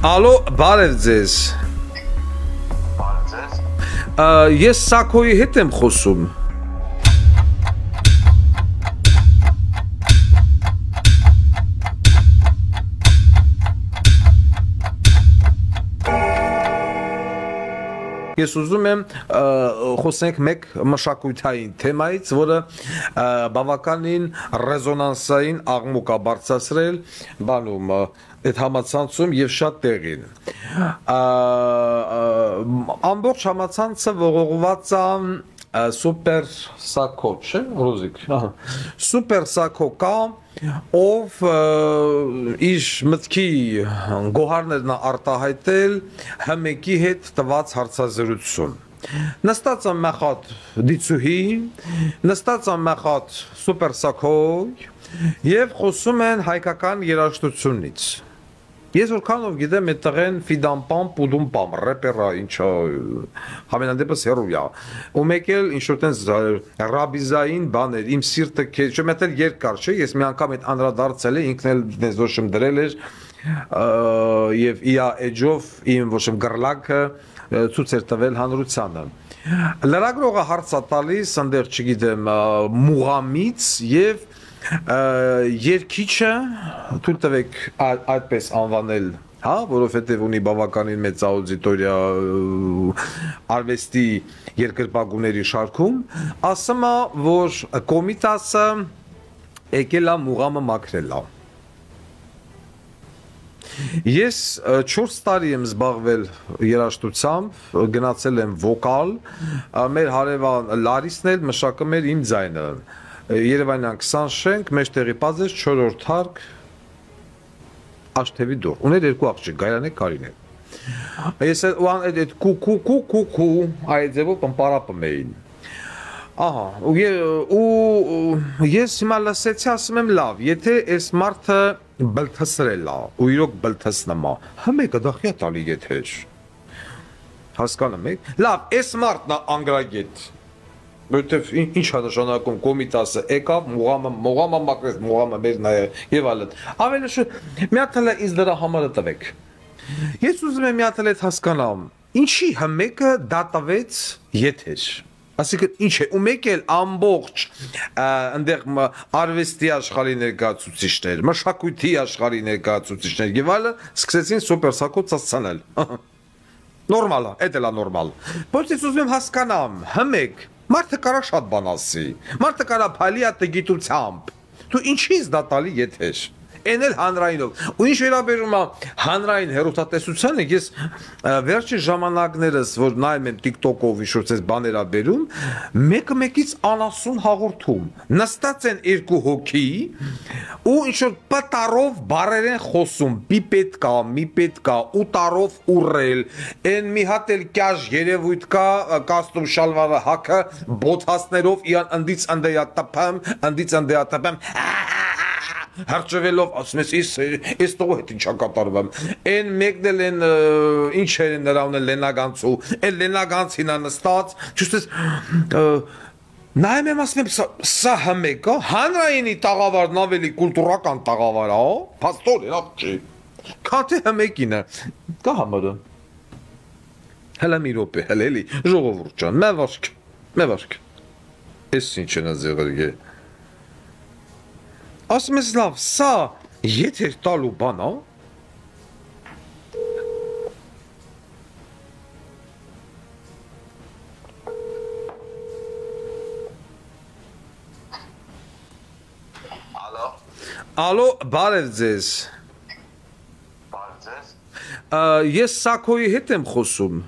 Ալո, բարև ձեզ։ Ես Սաքոյի հետ եմ խոսում։ Ես ուզում եմ խոսենք մեկ մշակութային թեմայից, որը բավականին ռեզոնանսային աղմուկ է բարձրացրել բանում այդ համացանցում եւ շատ տեղին։ Ամբողջ համացանցը ողողված է Super Sako, չէ՞, Ռոզիկ։ Super Sako կա, ով իր մտքի գոհարներն արտահայտել հմեկի հետ տված հարցազրույցում։ Նստած է մեղատ դիցուհի, նստած է մեղատ Super Sako եւ խոսում են հայկական երաժշտությունից։ Ես որքանով գիտեմ այդ տղեն ֆիդամպամ, պուդումպամ, ռեպերա, ինչա համենայնդեպս հերույա։ Ու մեկ էլ ինչ-որ տենց ռաբիզային բաներ, իմ սիրտը քեզ, չէ՞ մտել երկար, չէ՞, ես մի անգամ այդ անդրադարձել եմ, ինքն էլ դες ոչմ դրել էր եւ իա էջով իմ ոչմ գրլակը ցույց էր տվել հանրությանը։ Լրագրողը հարց է տալիս, այնտեղ չգիտեմ, մուղամից եւ երկիչը թույլ տվեք այդպես անվանել, հա, որովհետև ունի բավականին մեծ աուդիտորիա արվեստի երկրպագուների շարքում, ասում է, որ Կոմիտասը եկել է մուղամը մաքրել է։ Ես 4 տարի եմ զբաղվել երաժշտությամբ, գնացել եմ վոկալ, մեր հարևան Լարիսն էլ մշակում էր իմ ձայնը։ Երևանյան 20 շենք, մեջտեղի պազես 4-րդ հարկ Աշտևի դուռ։ Ուներ երկու աղջիկ, Գայանե, Կարինե։ Ես այդ կու այդ ձևով պմպարապում էին։ Ահա, ու ես հիմա լսեցի, ասում եմ լավ, եթե այս մարդը բլթսրել է, ու իրոք բլթսնում է, հմեկը դախյա տալի եթեր։ Հասկանում եք։ Լավ, այս մարդն է անգրագետ։ Որտեվ ինչ է նշանակում Կոմիտասը եկավ, մուղամը մաքրեց, մուղամը մեր նայ եւ այլն։ Ավելի շուտ մի հատ էլ ինձ դրա համարը տվեք։ Ես ուզում եմ մի հատ էլ հասկանամ, ինչի հմեկը դատավեց եթեր։ Այսինքն ինչ է, ու մեկ էլ ամբողջ այնտեղ արվեստի աշխարհի ներկայացուցիչներ, մշակույթի աշխարհի ներկայացուցիչներ եւ այլն սկսեցին Super Sako ծածանալ։ Նորմալ է, դա է նորմալ։ Բայց ես ուզում եմ հասկանամ, հմեք մարդը կարա շատ բան ասի, մարդը կարա փալի ատգիտությամբ, դու ինչի՞ց դա տալի եթեր, են էլ հանրայինով, ու ինչ վերաբերում է հանրային հեռուստատեսությանը, ես վերջին ժամանակներս, որ նայում եմ TikTok-ով ինչ-որ ցես բաներ ա բերում, մեկը մեկից անասուն հաղորդում, նստած են երկու հոգի, ու ինչ-որ պտարով բարեր են խոսում, մի պետք կա, ուտարով ուռել, են մի հատ էլ կյաժ երևույթ կա, կաստում շալվարը հակը, բոթասներով իրան ընդից ընդեյա տպեմ, Հարճվելով ասում ես տողը հետ ինչա կատարվում են մեկն էլ են ինչ էր նրա ունել Լենագանցու էլ Լենագանցին է նստած ճիշտ նայում եմ ասում եմ սա հմեկ է հանրայինի տաղավարն ավելի կուլտուրական տաղավար է փաստոր է չի քան թե հմեկինը կա համարը հələ մի րոպե հələ էլի ժողովուրդ ջան մևաշք էս ինչ են ազեղրգե Ասում ես լավ, սա եթեր տալու բան է։ Ալո, բարև ձեզ։ Բարև ձեզ։ Ես Սաքոյի հետ եմ խոսում։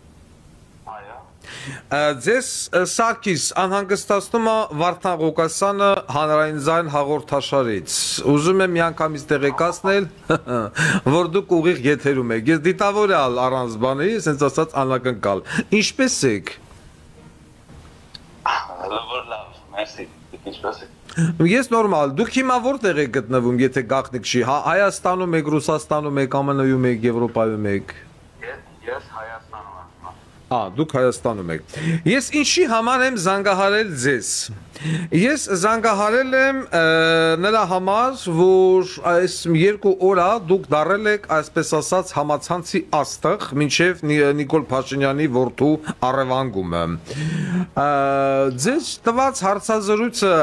Ձեզ Սարգիս անհանգստացնում է Վարդան Ղուկասյանը հանրային ձայն հաղորդաշարից։ Ուզում եմ միանգամից տեղեկացնել, որ դուք ուղիղ եթերում եք։ Ես դիտավոր եմ առանց բանի, ասենց ասած անակնկալ։ Ինչպես եք։ Լավ, մերսի։ Ինչպես եք։ Ես նորմալ։ Դուք հիմա որտեղ եք գտնվում, եթե գաղտնիք չի։ Հայաստանում եք, Ռուսաստանում եք, ԱՄՆ-ում եք, Եվրոպայում եք։ Ես Հայաստանում եմ։ Դուք Հայաստանում եք։ Ես ինչի համար եմ զանգահարել ձեզ։ Ես զանգահարել եմ նրա համար, որ այս 2 օրա դուք դարել եք, այսպես ասած, համացանցի աստղ, մինչև Նիկոլ Փաշինյանի որդու առևանգումը։ Ձեզ տված հարցազրույցը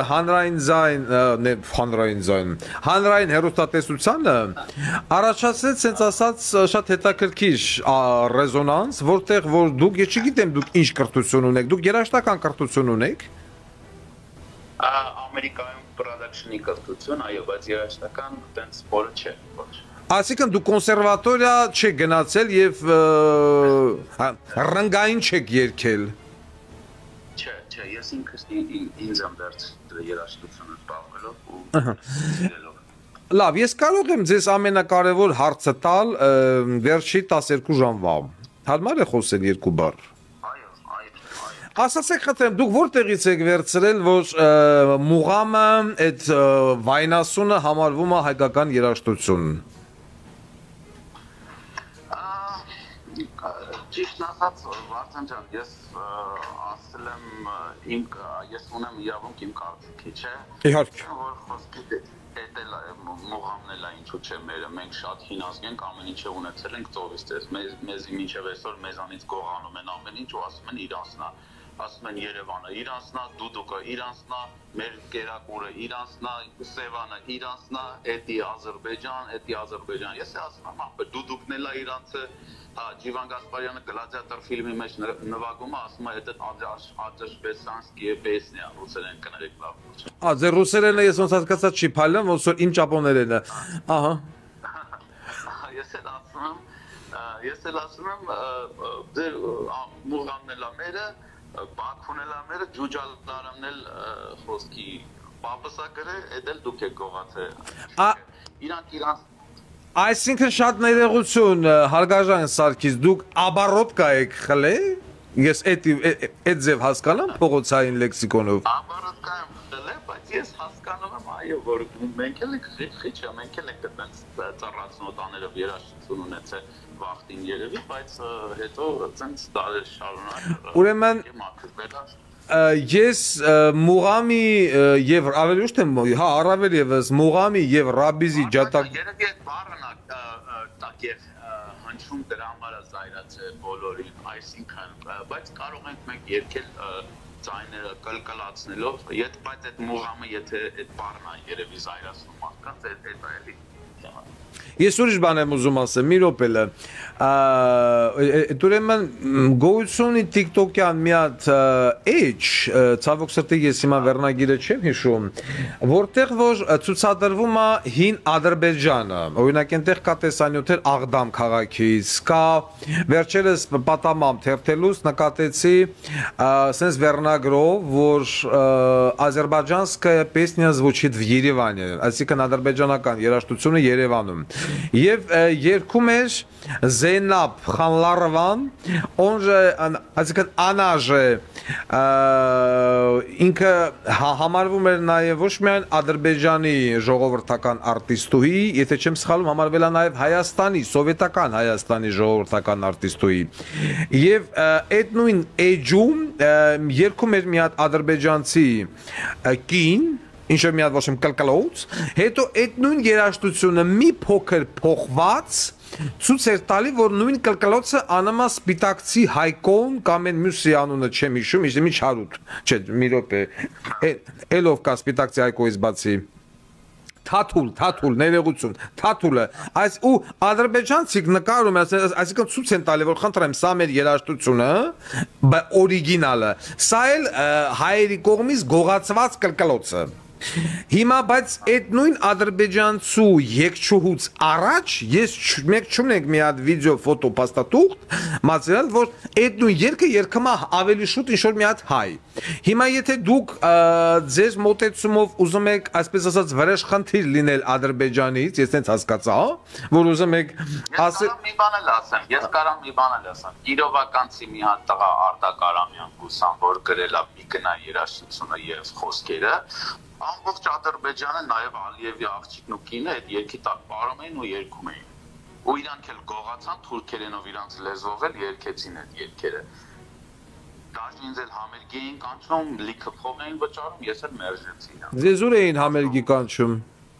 հանրային հեռուստատեսությանը առաջացրեց, ասենց ասած, շատ հետաքրքիր ռեզոնանս, որտեղ որ դուք, ես չգիտեմ դուք ինչ կրթություն ունեք, դուք երաժշտական կրթություն ունեք։ Ամերիկայում production-ի կրթություն, այո, բայց երաժշտական տենց բոլը չէ, ոչ։ Այսինքն դու կոնսերվատորիա չեք գնացել եւ ռնգային չեք երգել։ Չէ, ես ինքս ինձ եմ դարձել երաժշտությունը զբաղվելով ու սիրելով։ Լավ, ես կարող եմ ձեզ ամենակարևոր հարցը տալ վերջի 12 ժամվա։ Հարմար է խոսել 2 բառ։ Ասացեք խնդրեմ, դուք որտեղից եք վերցրել, որ մուղամը, այդ վայնասունը համարվում է հայկական երաժշտություն։ Ճիշտն ասած, Վարդան ջան, ես ասել եմ ես ունեմ իրավունք իմ կարծիքի, չէ։ Իհարկե։ Որ խոսքի էտել մուղամն էլ է ինչու՞ չէ մերը, մենք շատ հին ազգ ենք, ամեն ինչը ունեցել ենք ծովից դες, մեզի մինչև այսօր մեզանից գողանում են ամեն ինչ ու ասում են իրանցնա, ասում են Երևանը իրանցնա, Դուդուկը իրանցնա, մեր կերակուրը իրանցնա, Սևանը իրանցնա, էդի Ադրբեջան, ես ասում եմ, ապա Դուդուկն էլ է իրանցը, Ջիվան Գասպարյանը գլադիատոր ֆիլմի մեջ նվագում է, ասում է это ադրբեջանские песни, ռուսերեն կներեք լավ ոչ։ Ձեր ռուսերենը ես ոնց հասկացա չի փալեմ, ոնց որ իմ ճապոներենը։ Ահա։ Ես էլ ասում եմ, դեր մուղամն էլ ամերը, Բաքուն էլ ամերը, ջուջալդարամն էլ խոսքի պապսա գրե, էդ էլ դուք եք գողացել։ Իրանք Այսինքն շատ ներողություն, հարգարժան Սարգիս, դուք աբարոտկա եք խլել։ Ես այդ ձև հասկանամ փողոցային լեքսիկոնով։ Աբարոտկա եմ խլել, բայց ես հասկանում եմ, այո, որ մենք էլ ենք խիչը, մենք էլ ենք այդպես ծառացնոտաներով երաժշտություն ունեցել վախտին երևի, բայց հետո ցենց դարեր շարունակ։ Ուրեմն ես մուղամի եւ ավելի ուշ թե առավել եւս մուղամի եւ ռաբիզի ջատակ երևի այդ բառը տակ եւ հնչում դրա համար է զայրացել բոլորին, այսինքն բայց կարող ենք մենք երգել ձայները կլկլացնելով, բայց այդ մուղամը եթե այդ բառն է երևի զայրացնում մարդկանց, այդ էլի Ես ուրիշ բան եմ ուզում ասեմ, մի րոպե ուրեմն գոյությունի TikTok-յան մի հատ էջ, ցավոք սրտի ես հիմա վերնագիրը չեմ հիշում, որտեղ որ ցուցադրվում է հին Ադրբեջանը, օրինակ այնտեղ կա տեսանյութեր Աղդամ քաղաքից, կա վերջերս պատամամ թերթելուց նկատեցի sense վերնագրով, որ Ադրբեջանская песня звучит в Երևանը, այսինքն ադրբեջանական երաժշտությունը Երևանում Եվ երգում էր Զենաբ Խանլարովան, он же, այսինքն Անաժը ինքը համարվում էր նաև ոչ միայն Ադրբեջանի ժողովրդական արտիստուհի, եթե չեմ սխալվում, համարվել է նաև Հայաստանի, սովետական Հայաստանի ժողովրդական արտիստուհի։ Եվ այդ նույն էջում երգում էր մի հատ ադրբեջանցի կին Ինչ-որ մի հատ ոչմ կլկլոց, հետո այդ նույն երաժշտությունը մի փոքր փոխված ցույց էր տալի, որ նույն կլկլոցը անամա սպիտակցի Հայկոն կամ այն մյուսի անունը չեմ հիշում, մի Չարուտ, չէ, մի րոպե, էլով կա սպիտակցի Հայկոից բացի։ Թաթուլ, ներողություն, Թաթուլը, այս ու ադրբեջանցիք նկարում են, այսինքն ցույց են տալի, որ խնդրեմ, սա մեր երաժշտությունը, օրիգինալը, սա էլ հայերի կողմից գողացված կլկլոցը։ Հիմա բայց այդ նույն ադրբեջանցու եկչուհուց առաջ ես մեկ չունենք մի հատ վիդեո ֆոտո փաստաթուղթ մատերիալ որ այդ նույն երգը երգում է ավելի շուտ ինչ որ մի հատ հայ Հիմա եթե դուք ձեր մոտեցումով ուզում եք այսպես ասած վրեժ խնդիր լինել Ադրբեջանից ես տենց հասկացա որ ուզում եք ասել Ես կարամ մի բան էլ ասեմ Իրովականցի մի հատ տղա Արտակ Արամյան գուսան որ գրել է մի գնա երաժշտությունը եւ խոսքերը Ամբողջ Ադրբեջանը նաև Ալիևի աղջիկն ու կինը այդ երգի տակ պարում էին ու երգում էին։ Ու իրանք էլ գողացան թուրքերենով իրանց լեզվով էլ երգեցին այդ երգերը։ Դաշնի ինձ էլ համերգի էին կանչում, լիքը փող էին վճարում, ես էլ մերժեցի դա։ Ձեզ ուր էին համերգի կանչում։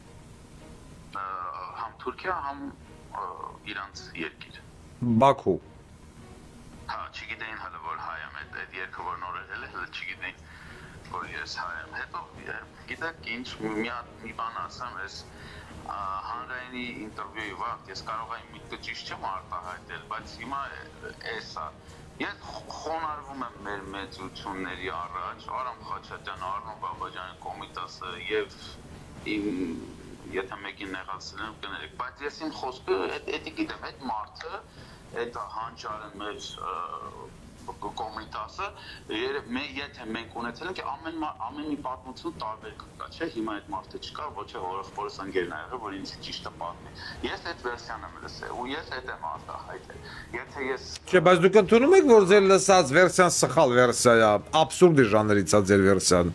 Համ Թուրքիա, համ իրանց երկիր։ Բաքու։ Հա, չգիտեին հələ որ հայ եմ, այդ երկը որ նոր եղել է, հələ չգիտեին որ ես հայ եմ։ Հետո գիտեք ինչ, մի բան ասեմ, ես հանրայինի ինտերվյուի վաղ ես կարող եմ միտքը ճիշտ չեմ արտահայտել, բայց հիմա էսա ես խոնարհվում եմ մեր մեծությունների առաջ, Արամ Խաչատյան, Արմեն Բաբաջյանի Կոմիտասը եւ եթե մեկին նեղացել եմ կներեք, բայց ես իմ խոսքը էդի գիտեմ, այդ մարդը, այդ հանճարը մեր Կոմիտասը, եթե մենք ունեցել ենք ամեն մի պատմություն տարբեր կա, չէ, հիմա այդ մարդը չկա, ոչ է հորս ընկերն ա եղել, որ ինձ ճիշտը պատմի։ Ես այդ վերսիան եմ լսել ու ես այդ եմ արտահայտել։ Եթե ես Չէ, բայց դուք ընդունում եք, որ ձեր լսած վերսիան սխալ վերսիա է, աբսուրդի ժանրից է ձեր վերսիան։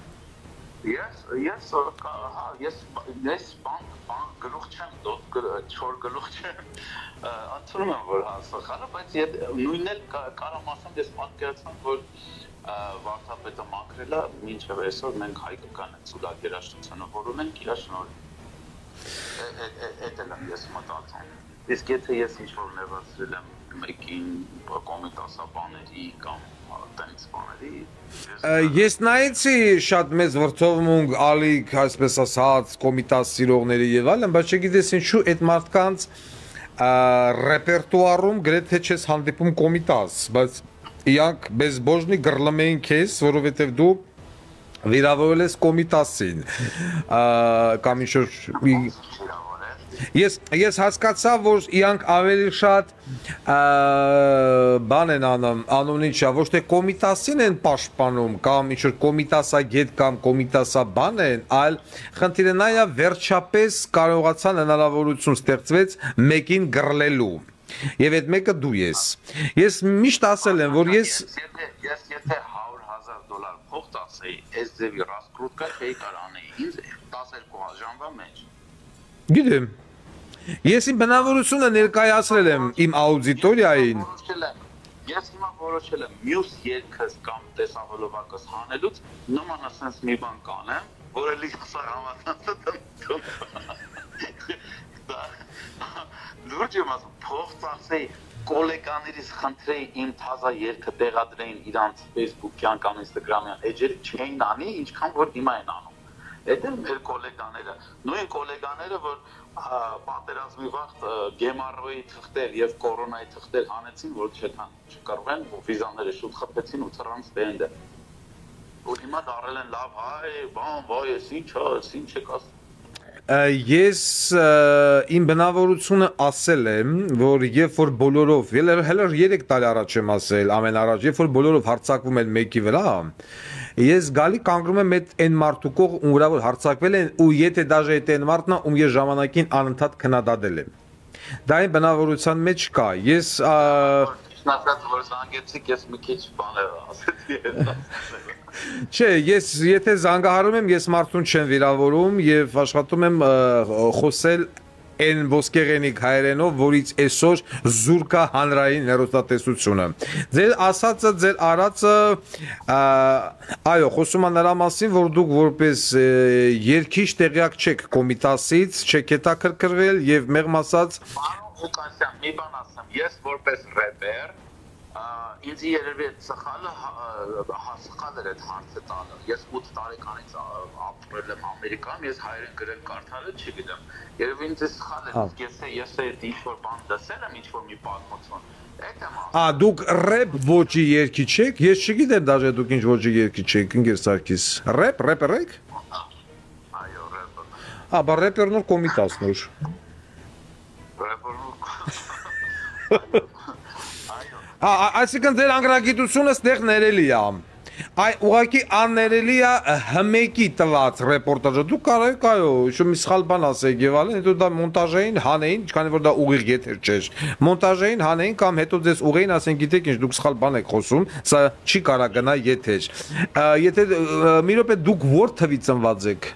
Ես բան գլուխ չեմ, չոր գլուխ չեմ, ընդունում եմ, որ սխալ է, բայց նույնն էլ կարամ ասեմ, ես պատկերացնում, որ վարդապետը մաքրել է, մինչև այսօր մենք հայկական ենք ու դա երաժշտությունը, որ ունենք իրա շնորհիվ։ Էդ էլ եմ ես մտածում։ Իսկ եթե ես ինչ-որ նեղացրել եմ մեկին կոմիտասաբաների կամ տենց բաների, Ես նայեցի շատ մեծ վրդովմունք ալիք, այսպես ասած, կոմիտաս սիրողների եւ այլն, բայց չգիտես ինչու այդ մարդկանց ռեպերտուարում գրեթե չես հանդիպում կոմիտաս, բայց իրանք բեզբոժնի գրլում էին քեզ, որովհետեւ դու վիրավորել ես կոմիտասին, կամ ինչ-որ Ես հասկացա, որ իրանք ավելի շատ բան են անում ինչա, ոչ թե կոմիտասին են պաշտպանում կամ ինչ-որ կոմիտասագետ կամ կոմիտասաբան են, այլ խնդիրը նա է վերջապես կարողացան հնարավորություն ստեղծվեց մեկին գրլելու։ Եվ այդ մեկը դու ես։ Ես միշտ ասել եմ, որ ես եթե $100,000 փող տասեի, այս ձևի ռասկրուտկա չէի կարող անել, ինձ 12 ժամվա մեջ։ Գիտեմ։ Ես իմ բնավորությունը ներկայացրել եմ իմ աուդիտորիային։ Ես հիմա որոշել եմ մյուս երկս կամ տեսահոլովակս հանելուց նման ասենց մի բան կանեմ, որը լիքսա համացած լուրջ եմ ասում, փող ծախսեի, կոլեգաներից խնդրեի իմ թազա երգը տեղադրեին իրանց Facebook-յան կամ Instagram-յան էջերը չէին անի, ինչքան որ հիմա են անում։ Այդ են մեր կոլեգաները, նույն կոլեգաները, որ պատերազմի վաղ գեմարոյի թղթեր եւ կորոնայի թղթեր հանեցին, որ չկարող են, վիզաները շուտ խփեցին ու ծռան ստենդը։ Ու հիմա դարել են լավ հայ, բան, վայ, ես ինչ եք ասում։ Ես իմ բնավորությունը ասել եմ, որ երբ որ բոլորով, հələ 3 տարի առաջ եմ ասել, ամեն առաջ, երբ որ բոլորով հարձակվում են մեկի վրա, ես գալի կանգնում եմ այդ այն մարդու կողմ, ում վրա որ հարձակվել են, ու եթե դաժե այդ այն մարդն է, ում ես ժամանակին անընդհատ քննադատել եմ։ Դա այն բնավորության մեջ կա։ Ես ասած որ զանգեցիք, ես մի քիչ բան ասեցի։ Չէ, ես եթե զանգահարում եմ, ես մարդուն չեմ վիրավորում եւ աշխատում եմ խոսել այն ոսկեղենիկ հայերենով, որից այսօր զուրկ է հանրային հեռուստատեսությունը։ Ձեր ասածը, ձեր արածը, այո, խոսում է նրա մասին, որ դուք որպես երկիչ տեղյակ չեք կոմիտասից, չեք հետաքրքրվել եւ մեղմ ասած Ղուկասյան, մի բան ասեմ, ես որպես ռեպեր ինձ երևի սխալը սխալ էր այդ հարցը տալը։ Ես 8 տարեկանից ապրել եմ Ամերիկայում, ես հայերեն գրել կարդալը չգիտեմ։ Երևի ինձ սխալ է, ես ինչ-որ բան լսել եմ, ինչ-որ մի պատմություն։ Այդ եմ ասում։ Դուք ռեպ ոճի երգիչ եք։ Ես չգիտեմ դաժե դուք ինչ ոճի երգիչ եք, ընկեր Սարգիս։ Ռեպեր եք։ Այո, ռեպը։ Բա ռեպերն ու կոմիտասն ու։ Այսինքն ձեր անգրագիտությունը ստեղ ներելի է։ Ուղղակի աններելի է հմեկի տված ռեպորտաժը։ Դուք կարող եք այո, ինչ մի սխալ բան ասեք եւ այլն, հետո դա մոնտաժային հանեին, քանի որ դա ուղիղ եթեր չէր։ Մոնտաժային հանեին կամ հետո ձեզ ուղին ասեն, գիտեք ինչ, դուք սխալ բան եք խոսում, սա չի կարա գնա եթեր։ Եթե մի րոպե դուք ո՞ր թվի ծնված եք։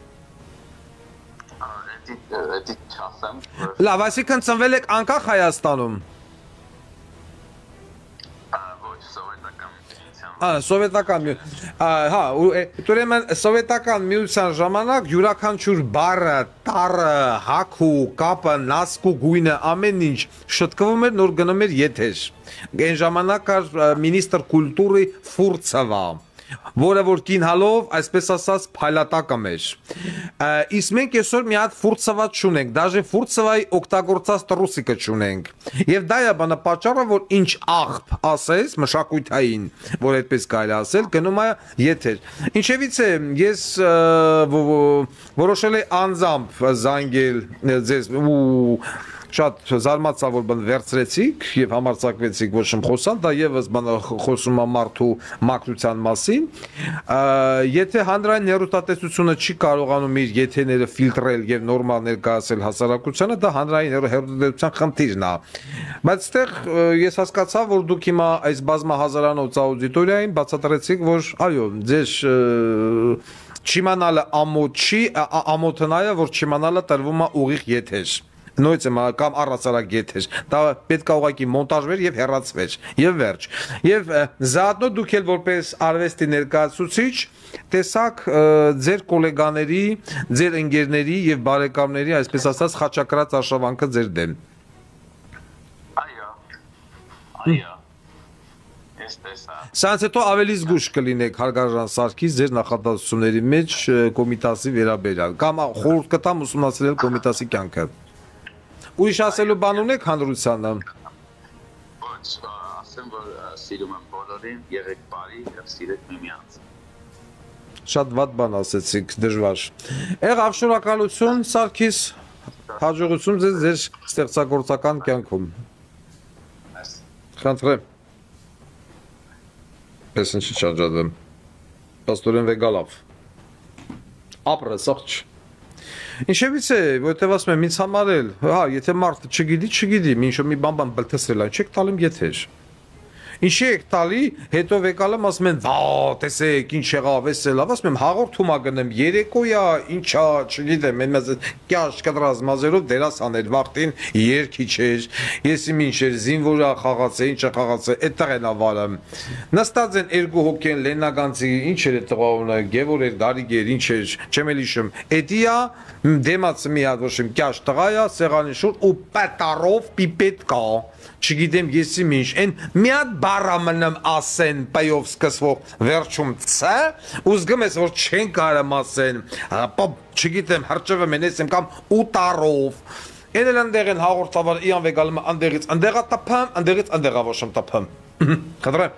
Լավ, այսինքն ծնվել եք անկախ Հայաստանում։ Սովետական հա, ուրեմն սովետական միության ժամանակ յուրաքանչյուր բառը, տառը, հակու, կապը, նասկու, գույնը, ամեն ինչ շտկվում էր, նոր գնում էր եթեր։ Այն ժամանակ կար մինիստր կուլտուրի Ֆուրցովա, որը որ կինհալով, այսպես ասած, փայլատակը էր։ Իսկ մենք այսօր մի հատ Ֆուրցովա չունենք, դաժե Ֆուրցովայի օգտագործած տրուսիկը չունենք։ Եվ դա է բանը պատճառը, որ ինչ աղբ ասես մշակույթային, որ այդպես կարելի ասել, գնում է եթեր։ Ինչևից է, ես որոշել եմ անձամբ զանգել ձեզ ու շատ զարմացա, որ բան վերցրեցիք եւ համարձակվեցիք ոչ իմ խոսալ, դա եւս բան խոսում է մարդու մաքրության մասին։ Եթե հանրային հեռուստատեսությունը չի կարողանում իր եթեները ֆիլտրել եւ նորմալ ներկայացնել հասարակությանը, դա հանրային հեռուստատեսության խնդիրն է։ Բայց այդտեղ ես հասկացա, որ դուք հիմա այս բազմահազարանոց աուդիտորիային բացատրեցիք, որ այո, ձեր չիմանալը ամոթ չի, ամոթն այո, որ չիմանալը տրվում է ուղիղ եթեր։ Նույնիսկ կամ առասարակ եթեր, դա պետք է ուղղակի մոնտաժվեր եւ հեռացվեր եւ վերջ։ Եվ զատնո դուք էլ որպես արվեստի ներկայացուցիչ տեսակ ձեր գոլեգաների, ձեր ընկերների եւ բարեկամների, այսպես ասած, խաչակրած արշավանքը ձեր դեմ։ Այո։ Սրանց հետո ավելի զգուշ կլինեք Հարգարժան Սարգիս ձեր նախադասությունների մեջ Կոմիտասի վերաբերյալ կամ խորհուրդ կտամ ուսումնասիրել Կոմիտասի կյանքը։ Ուրիշ ասելու բան ունեք հանրությանը։ Ոչ, ասեմ որ սիրում եմ բոլորին, եղեք բարի եւ սիրեք միմյանց։ Շատ վատ բան ասեցիք, դժվար։ Եղավ շնորհակալություն Սարգիս, հաջողություն ձեզ ստեղծագործական կյանքում։ Խնդրեմ։ Ես ինչի չանջատեմ։ Պաստորեն վեգալավ։ Ապրը սաղջ։ Ինչևից է, որտեվ ասում եմ, ինձ համար էլ, հա, եթե մարդը չգիտի, մինչև մի բան բլթեսրել այն, չեք տալիմ եթեր։ Ինչի եք տալի, հետո վեկալեմ ասում են, վա, տեսեք, ինչ եղավ, էսել, ասում եմ, հաղորդում ա գնեմ, երեկոյա, ինչա, չգիտեմ, մեզ կյաշ կտրած մազերով դերասաներ, վաղտին երկիչ էր, եսի ինչ էր, զինվորա խաղացե, ինչա խաղացե, այդտեղ են ավարը։ Նստած են երկու հոգի են Լեննագանցի, ինչ էր այդ տղաունը, Գևոր էր, Դարիգ էր, ինչ էր, չեմ էլ հիշում։ Էդիա դեմացը մի հատ ոչ իմ կյաշ տղայա, սեղանի շուր ու պետարով պիպետ կա, չգիտեմ եսի ինչ, են մի հատ բառա մնամ ասեն պայով սկսվող վերջում ց, ու զգում ես, որ չեն կարամ ասեն, չգիտեմ, հրճվը մենեսեմ կամ ուտարով, են էլ ընդեղ են հաղորդավար իան վեգալում ընդեղից ընդեղա տպեմ, ընդեղից ընդեղա ոչմ տպեմ, խնդրեմ։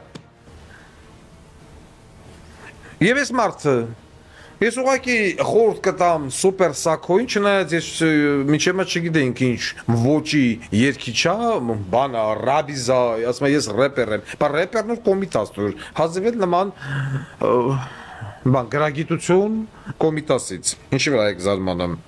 Եվ ես մարդը, ես ուղղակի խորհուրդ կտամ սուպեր սակոին, չնայած ես մինչև չգիտենք ինչ ոճի երգիչա, բանա, ռաբիզա, ասում եմ ես ռեպեր եմ, բա ռեպերն ու կոմիտասներ, հազիվել նման բան գրագիտություն կոմիտասից, ինչի վրա եք զարմանում։